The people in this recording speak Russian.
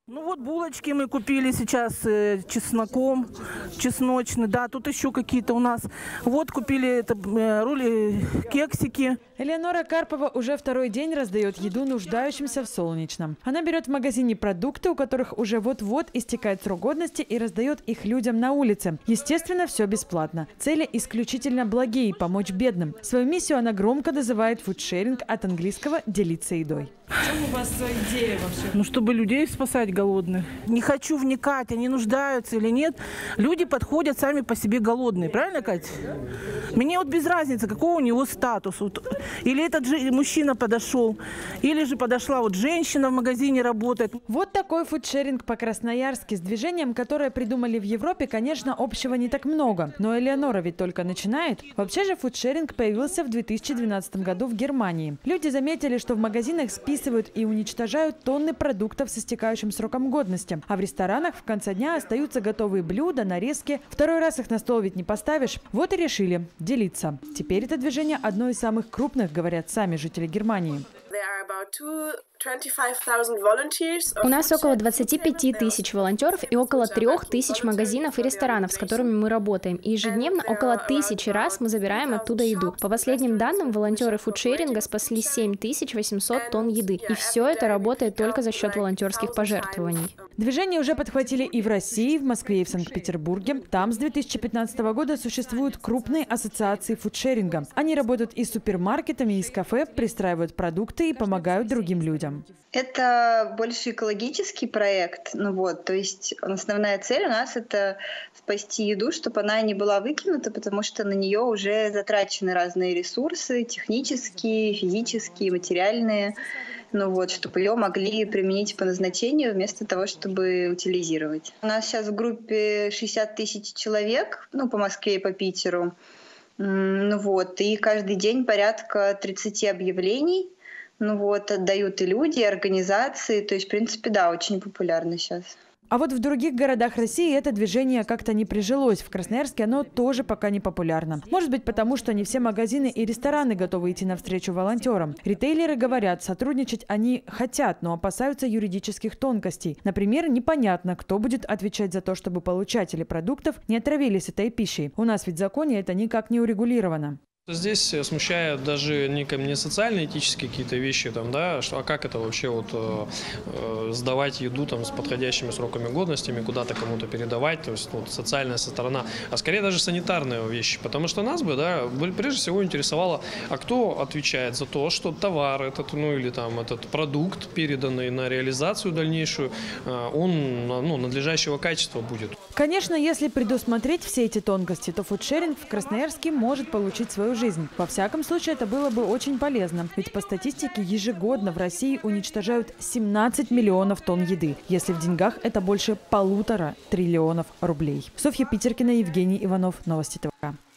Ну вот булочки мы купили сейчас чесноком, чесночный, да, тут еще какие-то у нас. Вот купили кексики. Элеонора Карпова уже второй день раздает еду нуждающимся в Солнечном. Она берет в магазине продукты, у которых уже вот-вот истекает срок годности, и раздает их людям на улице. Естественно, все бесплатно. Цели исключительно благие – помочь бедным. Свою миссию она громко называет фудшеринг, от английского «делиться едой». В чем у вас идея вообще? Ну, чтобы людей спасать голодных. Не хочу вникать, они нуждаются или нет. Люди подходят сами по себе голодные. Правильно, Катя? Мне вот без разницы, какого у него статус. Вот, или этот же мужчина подошел, или же подошла вот женщина в магазине работает. Вот такой фудшеринг по-красноярски. С движением, которое придумали в Европе, конечно, общего не так много. Но Элеонора ведь только начинает. Вообще же фудшеринг появился в 2012 году в Германии. Люди заметили, что в магазинах списывают и уничтожают тонны продуктов с истекающим сроком годности. А в ресторанах в конце дня остаются готовые блюда, нарезки. Второй раз их на стол ведь не поставишь. Вот и решили делиться. Теперь это движение одно из самых крупных, говорят сами жители Германии. У нас около 25 тысяч волонтеров и около 3 тысяч магазинов и ресторанов, с которыми мы работаем. И ежедневно около 1000 раз мы забираем оттуда еду. По последним данным, волонтеры фудшеринга спасли 7800 тонн еды. И все это работает только за счет волонтерских пожертвований. Движение уже подхватили и в России, в Москве и в Санкт-Петербурге. Там с 2015 года существуют крупные ассоциации фудшеринга. Они работают и с супермаркетами, и с кафе, пристраивают продукты и помогают другим людям. Это больше экологический проект. То есть основная цель у нас — это спасти еду, чтобы она не была выкинута, потому что на нее уже затрачены разные ресурсы, технические, физические, материальные. Чтобы ее могли применить по назначению вместо того, чтобы утилизировать. У нас сейчас в группе 60 тысяч человек, по Москве и по Питеру. И каждый день порядка 30 объявлений. Отдают и люди, и организации. То есть, в принципе, да, очень популярно сейчас. А вот в других городах России это движение как-то не прижилось. В Красноярске оно тоже пока не популярно. Может быть, потому что не все магазины и рестораны готовы идти навстречу волонтерам. Ритейлеры говорят, сотрудничать они хотят, но опасаются юридических тонкостей. Например, непонятно, кто будет отвечать за то, чтобы получатели продуктов не отравились этой пищей. У нас ведь в законе это никак не урегулировано. Здесь смущают даже не социально-этические какие-то вещи, а как это вообще сдавать еду с подходящими сроками годностями, куда-то кому-то передавать, то есть социальная сторона, а скорее даже санитарные вещи, потому что нас бы, прежде всего интересовало, а кто отвечает за то, что товар этот, этот продукт, переданный на реализацию дальнейшую, он надлежащего качества будет. Конечно, если предусмотреть все эти тонкости, то фудшеринг в Красноярске может получить свою жизнь. Во всяком случае, это было бы очень полезно. Ведь по статистике ежегодно в России уничтожают 17 миллионов тонн еды. Если в деньгах это больше 1,5 триллиона рублей. Софья Питеркина, Евгений Иванов. Новости ТВК.